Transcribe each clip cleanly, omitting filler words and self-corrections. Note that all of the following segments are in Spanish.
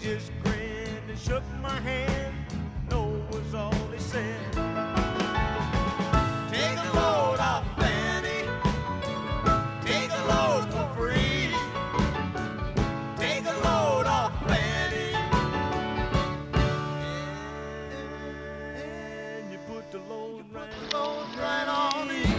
just grinned and shook my hand. No was all he said. Take a load off Fanny. Take a load for free. Take a load off Fanny. And you put the load right on me.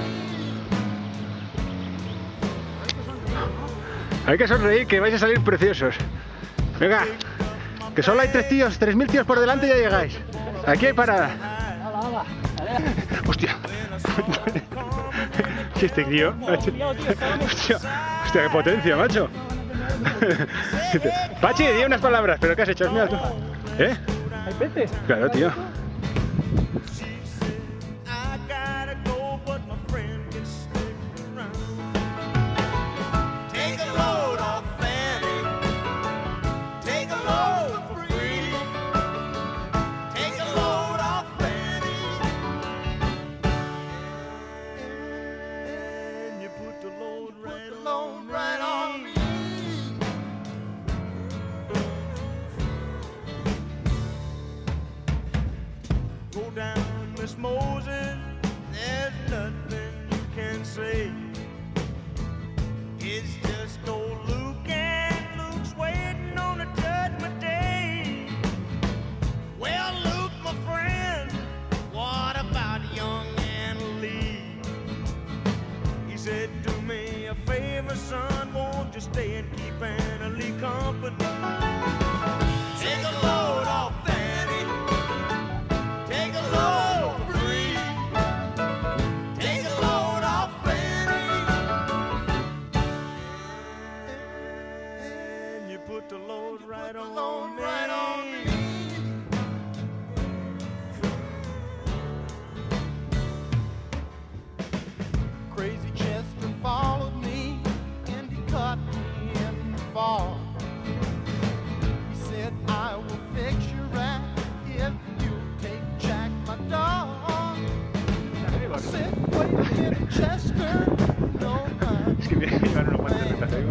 Hay que sonreír, que vais a salir preciosos. Venga, que solo hay 3.000 tíos por delante y ya llegáis. Aquí hay parada. Hostia. ¿Qué este crío? Hostia, qué potencia, macho. Pachi, di unas palabras, pero ¿qué has hecho? Mira tú. ¿Eh? ¿Hay peces? Claro, tío. Moses, there's nothing you can say. It's just old Luke, and Luke's waiting on a judgment day. Well, Luke, my friend, what about young Anna Lee? He said, do me a favor, son, won't you stay and keep Anna Lee company? Take a load off Fanny. Take a load. Put the load right on me. Crazy Chester followed me and he caught me in the fall. He said, I will fix you right if you take Jack, my dog. I said, wait a minute, Chester. No, Es que me llevaron unos guantes de estas ahí.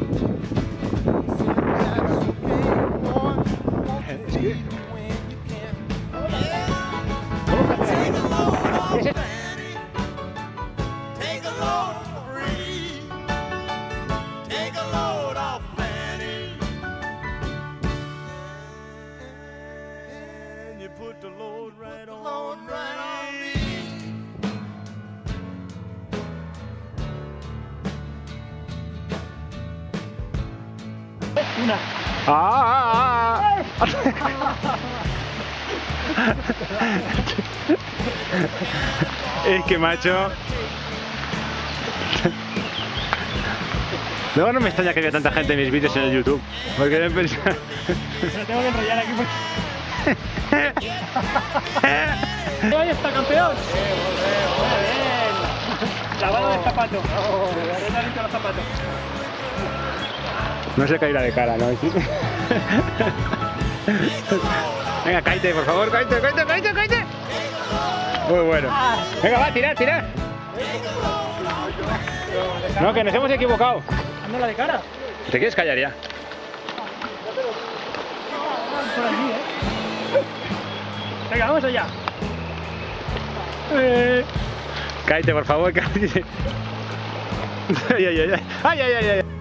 Put the load right on me. Una. Es que, macho. Luego no me extraña que haya tanta gente en mis vídeos en el YouTube. Porque deben pensar. Me tengo que enrollar aquí porque... ¡Ahí está, campeón! Muy bien. Lavado de zapato. Arregladito los zapatos. No se caerá de cara, ¿no? Venga, cállate, por favor, cállate. Muy bueno. Venga, va, tirar. No, que nos hemos equivocado. Anda de cara. ¿Te quieres callar ya? Por allí, Venga, vamos allá. Cállate, por favor, cállate. Ay.